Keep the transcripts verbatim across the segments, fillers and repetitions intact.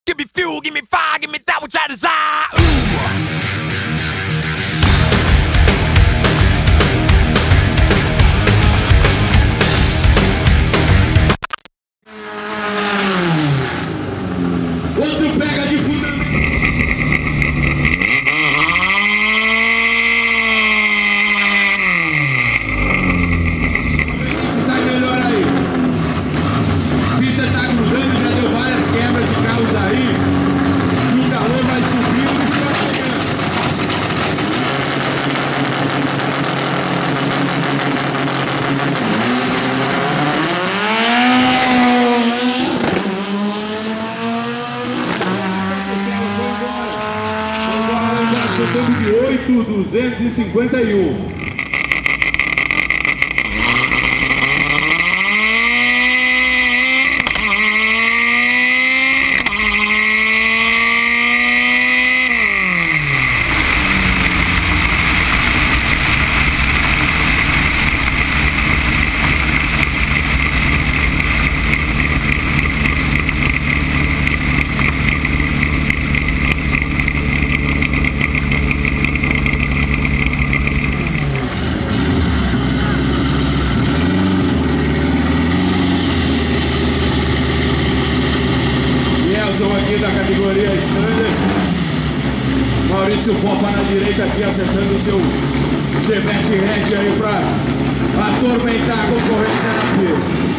Give me fuel, give me fire, give me that which I desire. Ooh. Outro pega de fundamento. Se sai melhor aí. A pista tá cruzando, já deu várias quebras de carros aí. E o calor vai subindo e está chegando. Estamos de oito duzentos e cinquenta e um. Aqui da categoria Standard, Maurício Fopa na direita aqui acertando o seu Chevette Red aí para atormentar a concorrência na pista.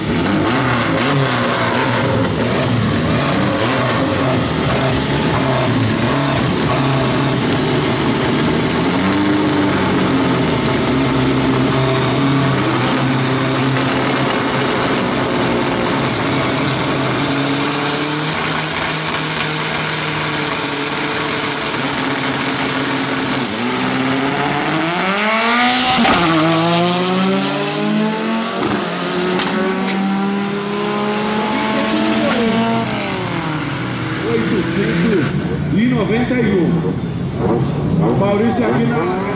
oitocentos e noventa e um. O Maurício aqui na...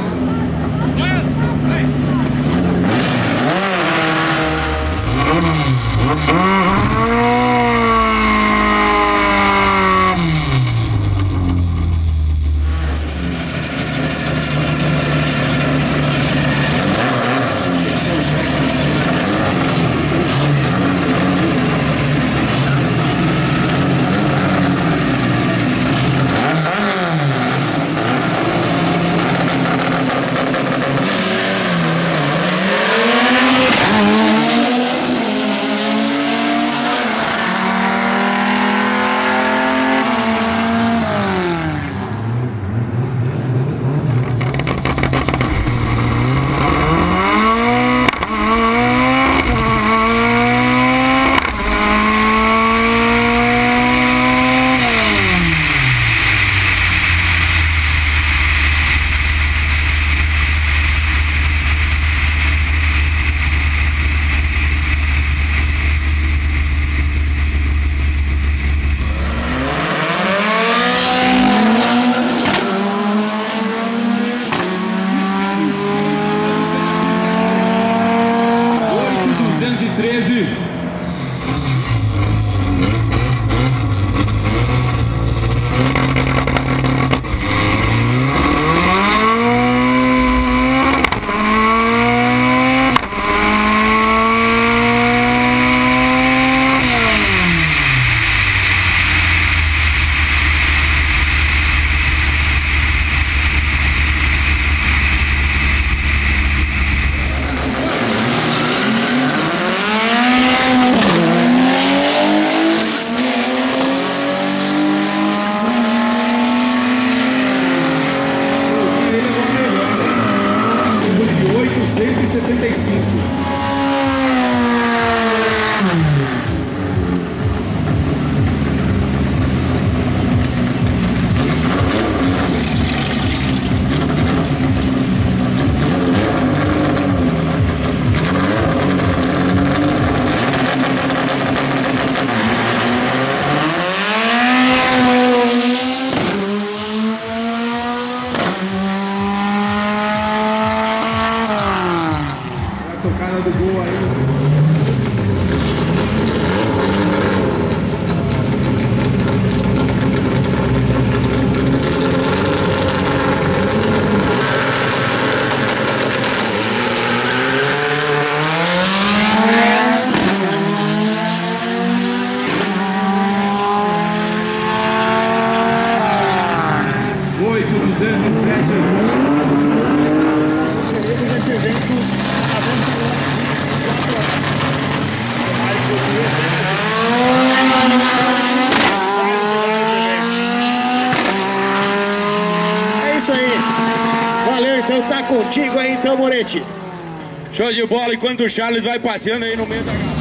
Valeu, então tá contigo aí então, Moretti. Show de bola, enquanto o Charles vai passeando aí no meio da galera.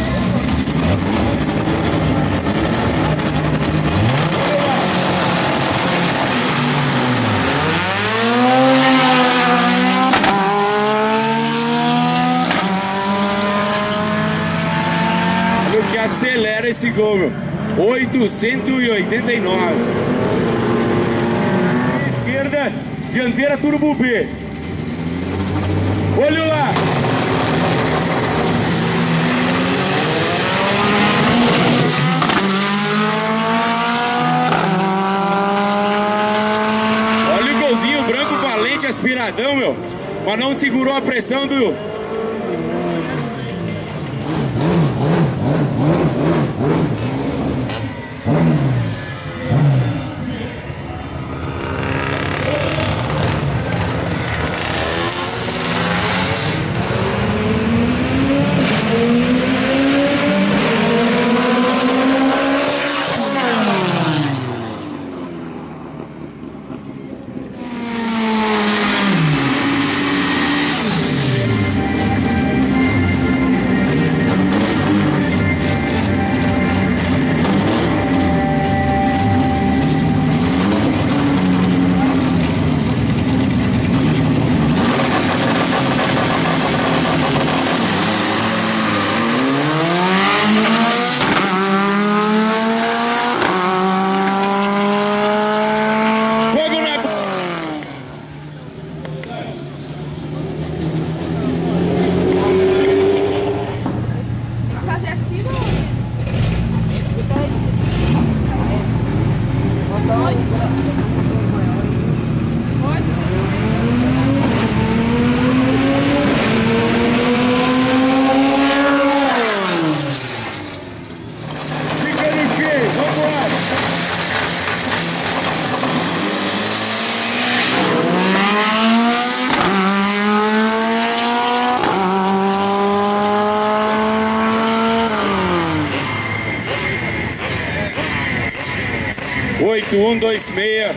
Olha o que acelera esse gol, meu. oitocentos e oitenta e nove. Esquerda, dianteira turbo B. Olha lá. Olha o golzinho branco valente, aspiradão, meu. Mas não segurou a pressão do... oito um dois seis.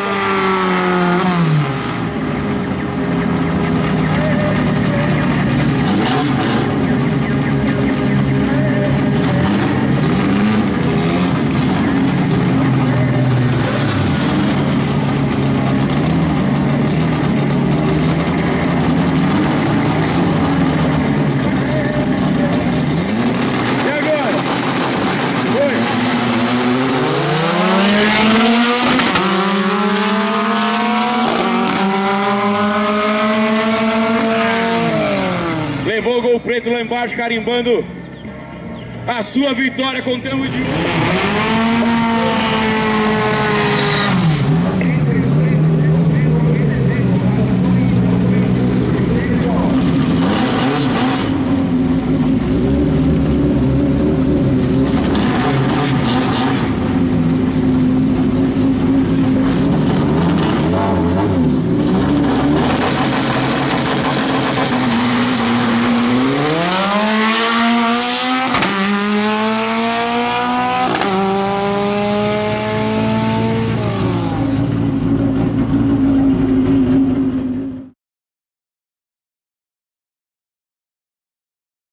Levou o gol preto lá embaixo, carimbando a sua vitória com o tempo de...